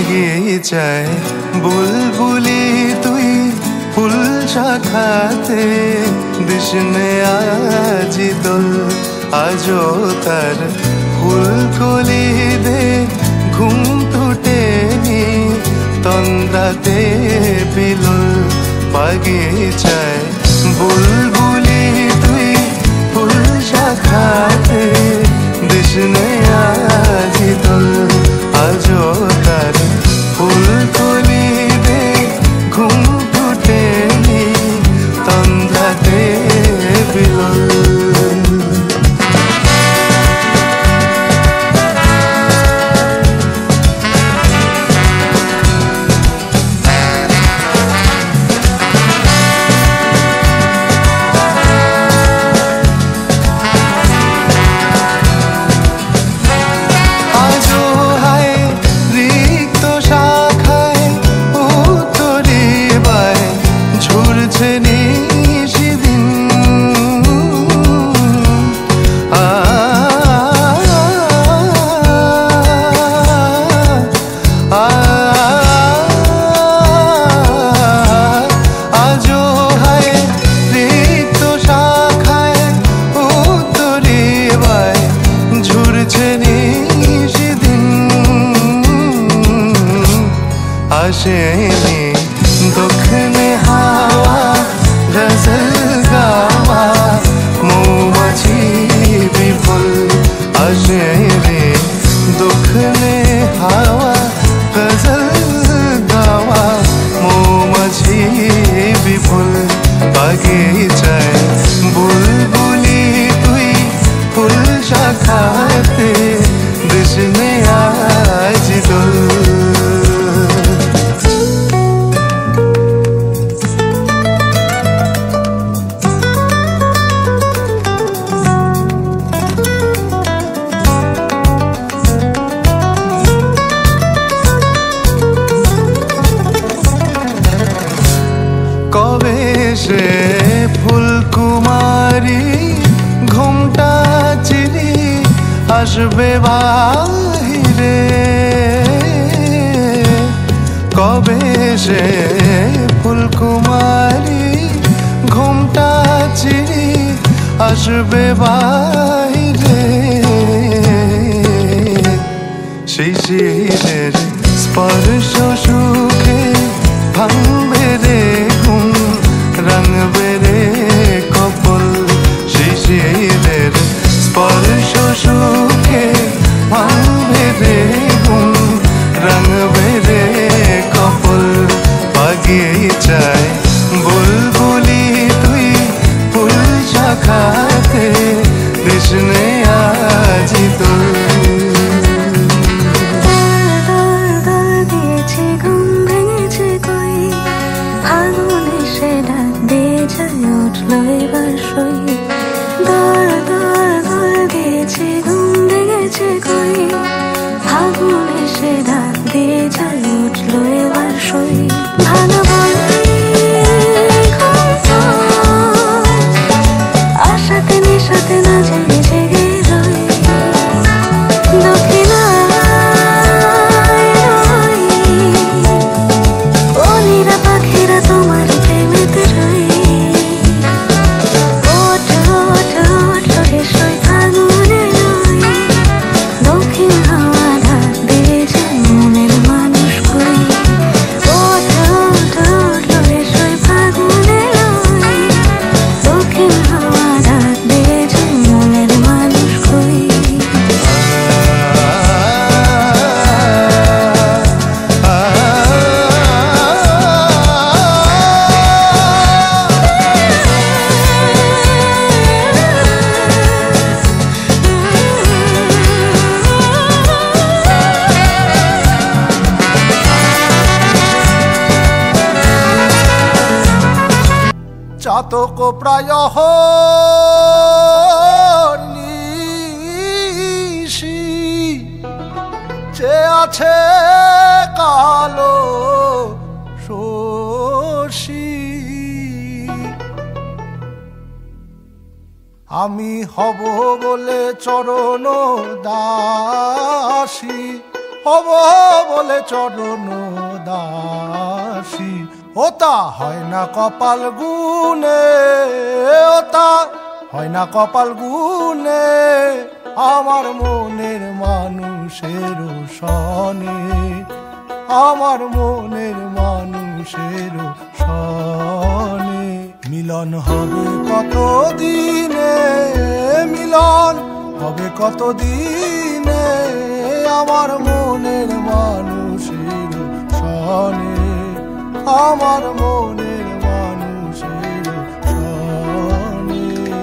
বাগিচায় বুলবুলি তুই ফুল শাখাতে দিশনে আজি দোল আজো তার ফুলকলি দে ঘুম টুটেনি তন্দ্রাতে বিলুল বাগিচায় বুলবুলি তুই ফুল শাখাতে দিশনে আজি দোল আজো তার ফুলকলি দে ঘুম টুটেনি তন্দ্রাতে বিলুল আসেনি দক্ষিণে হাওয়া গজল গাওয়া মৌমাছি বিপুল আসেনি দক্ষিণে হাওয়া গজল গাওয়া মৌমাছি বিপুল বাগিচায় বুলবুলি তুই ফুল শাখাতে দিশনে আজ দোল কবে সে ফুলকুমারী ঘুমটা চিরি আসবে বাহিরে কবে সে ফুলকুমারী ঘুমটা চিরি আসবে বাহিরে শিশিরের স্পর্শ সুখে ভাঙবে রে ঘুম রাঙবে রে কপল শিশিরের স্পর্শ সুখে ভাঙবে রে ঘুম রাঙবে রে কপল বাগিচায় বুলবুলি তুই ফুল শাখাতে কৃষ্ণে আজি দোল চাতক প্রায় নিশি চেয়ে আছে কালো শশী আমি হব বলে চরণ দাসী হব বলে চরণ দাসী। ওতা হয় না কপাল গুনে, ওতা হয় না কপাল গুনে, আমার মনের মানুষের সনে, আমার মনের মানুষের সনে। মিলন হবে কত দিনে, মিলন হবে কত দিনে, আমার মনের মানুষের সনে, আমার মনের মানুষের সনে।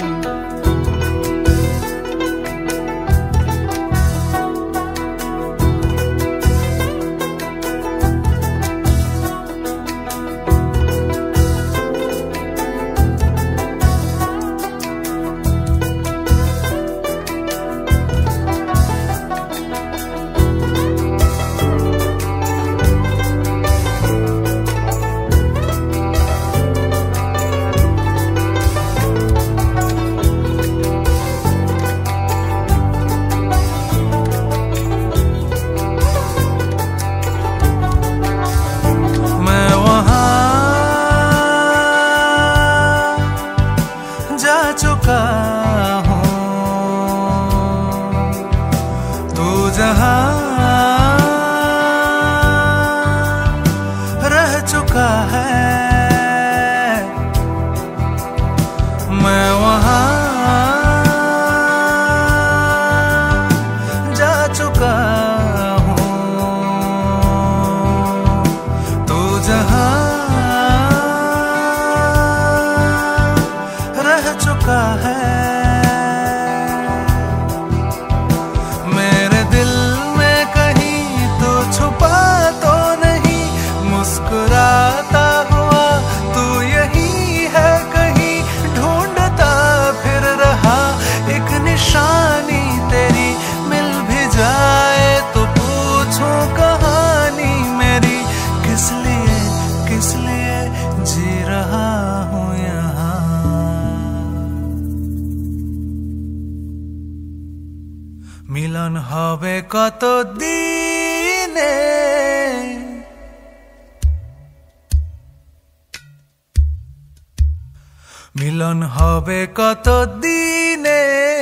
মিলন হবে কত দিনে, মিলন হবে কত দিনে,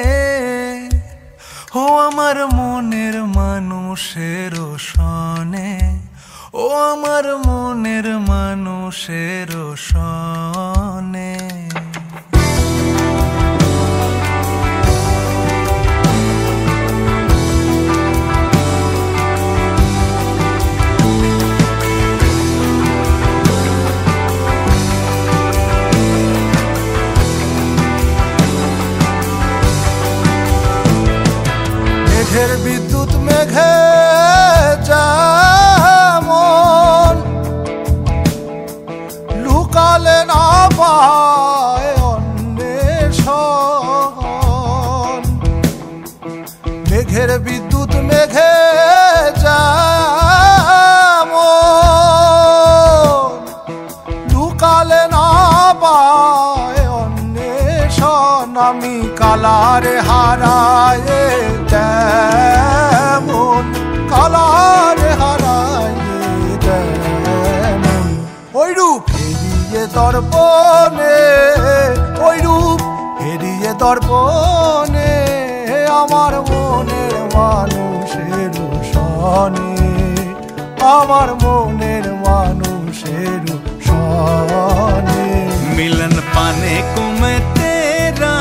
ও আমার মনের মানুষের সনে, ও আমার মনের মানুষের সনে। মেঘের বিদ্যুৎ মেঘে যেমন লুকালে না পায় অন্বেষণ, মেঘের বিদ্যুৎ মেঘে যেমন লুকালে না পায় অন্বেষণ, আমি কালারে হারায় তেমন, কালারে হারায় তেমন, ওই রূপ এড়িয়ে দর্পণে, ওই রূপ এড়িয়ে দর্পণে, আমার মনের মানুষের সনে, আমার মনের মানুষের সনে। मिलन पाने को मैं तेरा,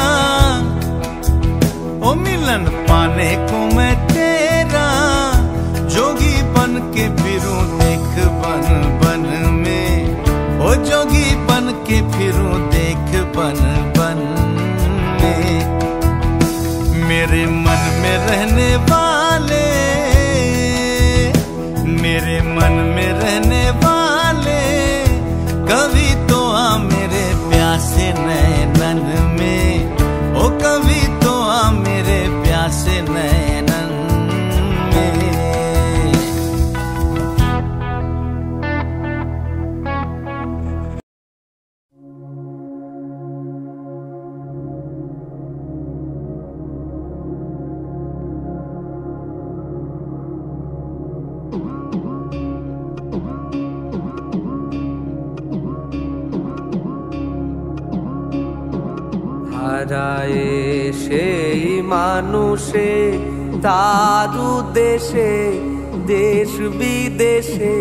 ओ मिलन पाने को मैं तेरा, जोगी बन के फिरूं देख बन बन में, ओ जोगी बन के फिरूं देख बन बन में। मेरे मन में रहने वाले, मेरे मन में रहने वाले, कभी तो आ मेरे प्यासे नैनन में, ओ कभी तो आ मेरे प्यासे नैनन में। হারায় সেই মানুষে তার উদ্দেশে দেশ বিদেশে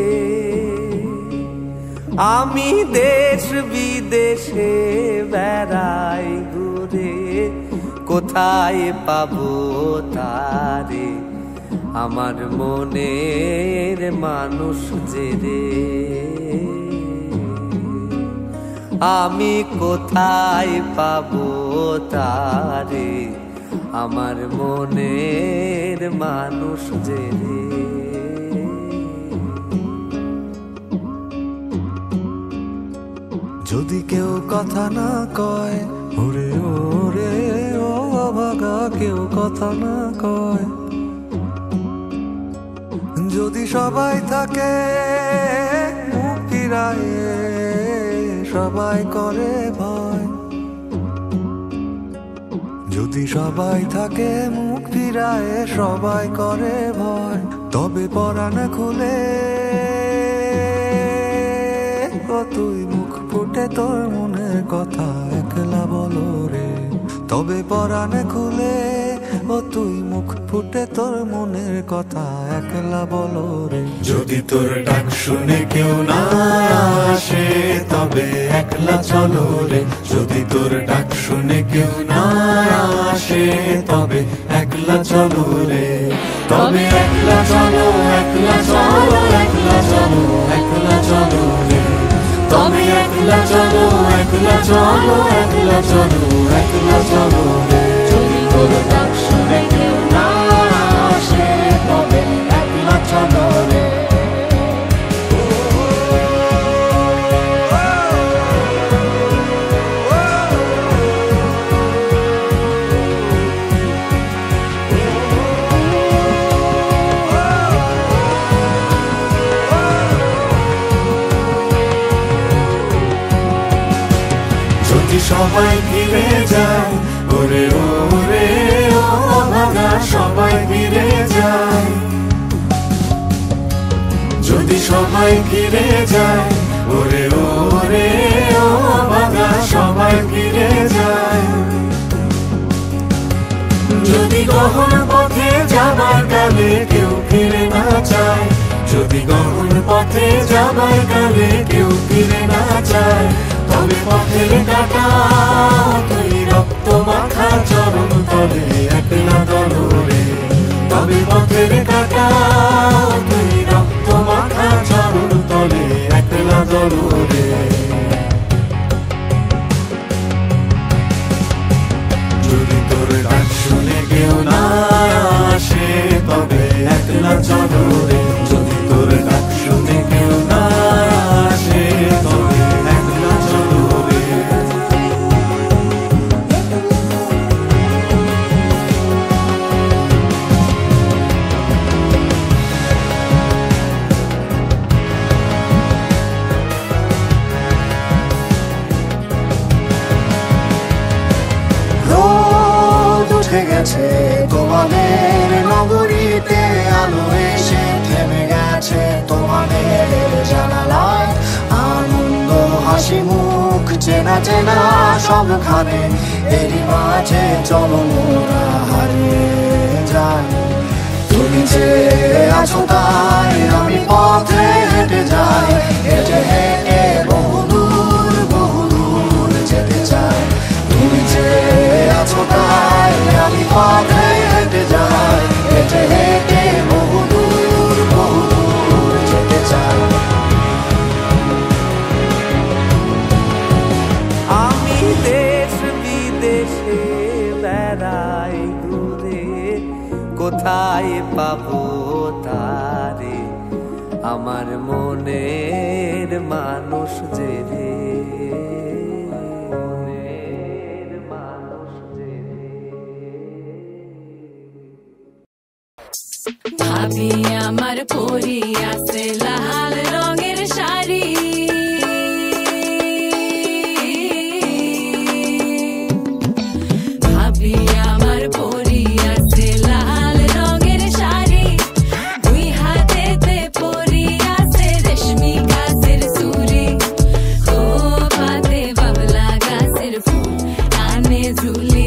আমি দেশ বিদেশে বেড়াই ঘুরে কোথায় পাবো তারে আমার মনের মানুষ যে রে আমি কোথায় পাবো তারে আমার মনের মানুষ যে রে যদি কেউ কথা না কয় ওরে ওরে ও অভাগা কেউ কথা না কয় যদি সবাই থাকে মুখ ফিরায়ে সবাই করে ভয় যদি সবাই থাকে মুখ ফিরায়ে সবাই করে ভয় তবে পরাণ খুলে তুই মুখ ফুটে তোর মনের কথা একলা বলো রে তবে পরাণ খুলে ও তুই মুখ ফুটে তোর মনের কথা একলা বলো রে যদি তোর ডাক শুনে কেউ না আসে তবে একলা চলো রে যদি তোর ডাক শুনে কেউ না আসে তবে একলা চলো রে তবে একলা চলো একলা চলো একলা চলো একলা চলো রে তবে একলা চলো একলা চলো একলা চলো একলা চলো রে যদি তোর ডাক শুনে কেউ না আসে তবে একলা চলো রে সবাই ফিরে যায় ওরে ওরে ও ভাগা সবাই ফিরে যায় যদি সবাই ফিরে যায় ওরে ওরে ও ভাগা সবাই ফিরে যায় যদি গহন পথে যাবার কালে কেউ ফিরে না চায় যদি গহন পথে যাবার কালে কেউ ফিরে না চায় তবে পথের কাটা তুই রক্ত মাখা চরণ তলে একলা দলো রে তবে পথের কাটা তুই রক্ত মাখা চরণ তলে একলা দলো রে যদি তোর ডাক শুনে কেউ না আসে তবে একলা চলো রে যদি তোর ডাক শুনে কেউ না আসে তবে একলা চলো রে রোদ উঠে গেছে তোমাদের নগরীতে আলো এসে থেমে গেছে তোমাদের জানালায় আনন্দ হাসি মুখ চেনা চেনা সবখানে এরই মাঝে চলো মোরা হারিয়ে যাই তুমি যে আছো তাই আমি পথে হেঁটে যাই হেঁটে হেঁটে বহুদূর যেতে চাই তুমি যে আছো তাই আমি পথে হেঁটে যাই হেঁটে হেঁটে বহুদূর যেতে চাই আমি দেশ বিদেশে বেড়াই ঘুরে কোথায় পাবো তারে আমার মনের মানুষ যে রে মনের মানুষ যে রে ভাবি আমার পরি আছে লাল রঙের শাড়ি ভাবি আমার পরি আছে লাল রঙের শাড়ি দুই হাতেতে পরি আছে রেশমি গাছের চুড়ি ও পাতে বাবলা গাছের ফুল কানে ঝুলি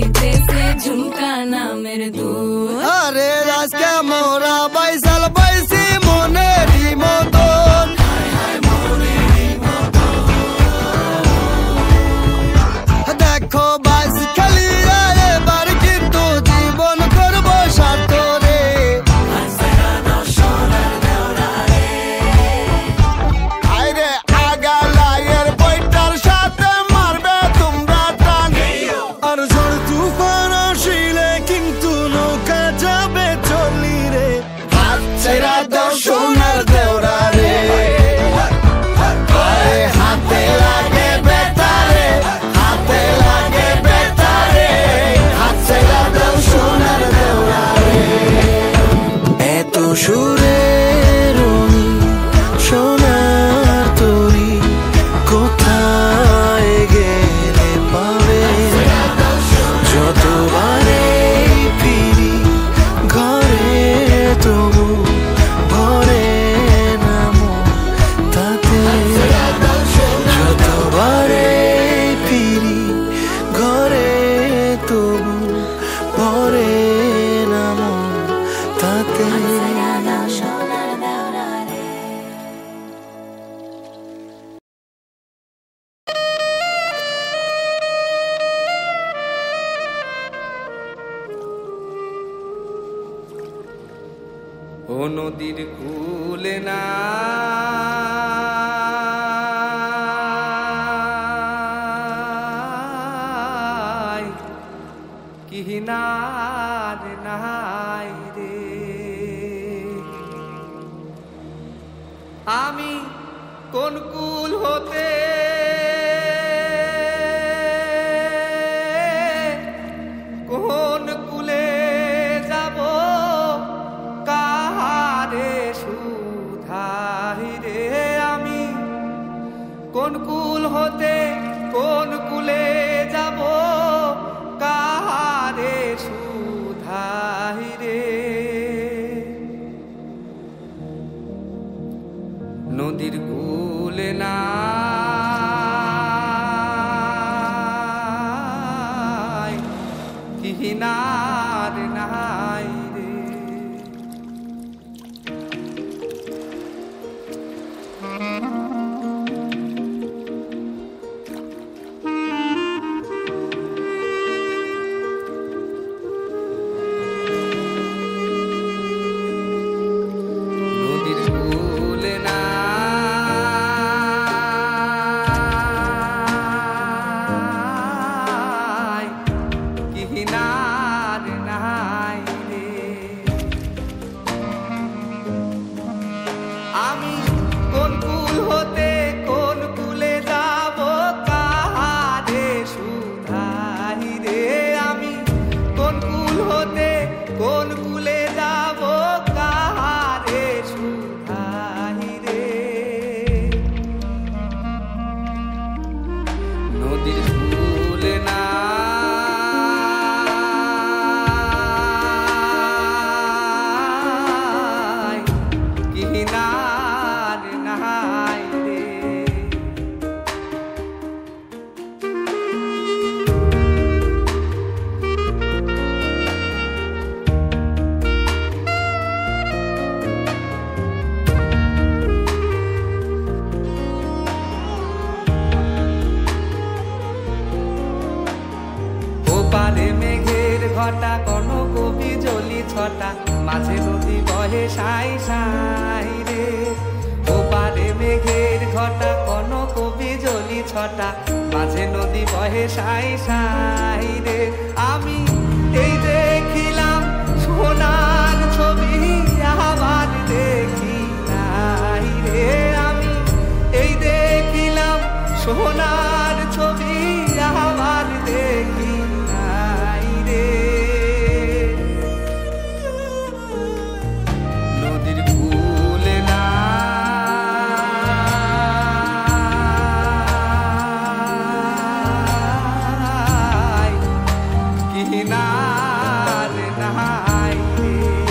নদীর কূলে না কিনার নাই রে আমি কোন কুল হতে কোন কুলে যাব কাহারে সুধাই রে আমি কোন কুল হতে কোন কুলে যাব কাহারে সুধাই রে নদীর কূলে না কিনার নাই রে নদীর কূলে না কিনার নাই রে আমি কোন কুল হতে কোন কুলে যাব কাহারে সুধাই রে আমি কোন কুল হতে কোন কুলে যাব কাহারে সুধাই রে নদীর কূলে না কিনার নাই রে ওপারে মেঘের ঘটা কোন কবি জলি ছটা মাঝে নদী বহে সাই সাই রে ওপারে মেঘের ঘটা কোন কবি জলি ছটা মাঝে নদী বহে সাই সাই রে আমি এই দেখিলাম সোনার ছবি আবার দেখি নাই রে আমি এই দেখিলাম সোনার ছবি আবার দেখি নাই রে নদীর কূলে না কিনার নাই রে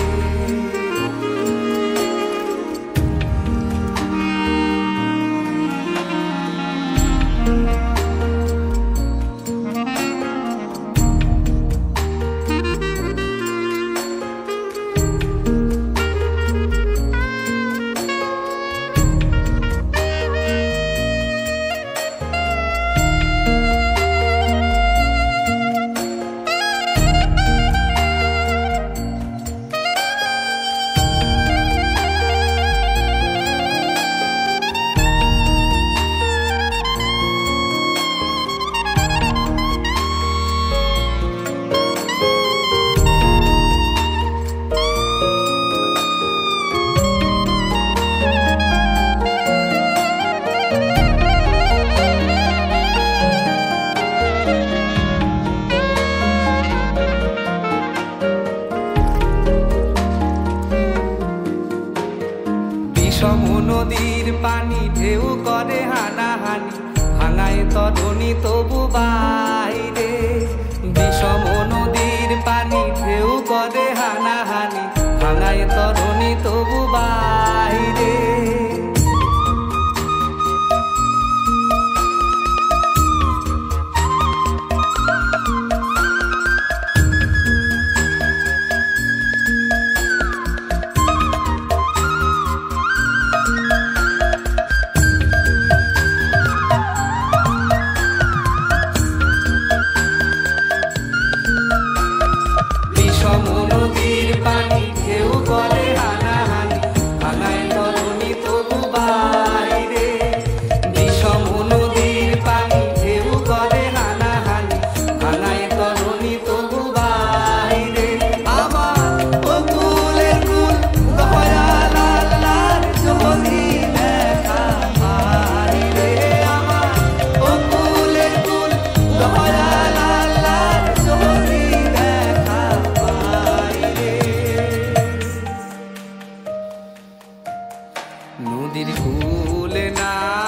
নদীর পানি ঢেউ করে হানাহানি ভাঙায় তরুণী তবু বাইরে বিষম নদীর পানি ঢেউ করে হানাহানি ভাঙায় তরুণী তবু বাইরে ভুলে না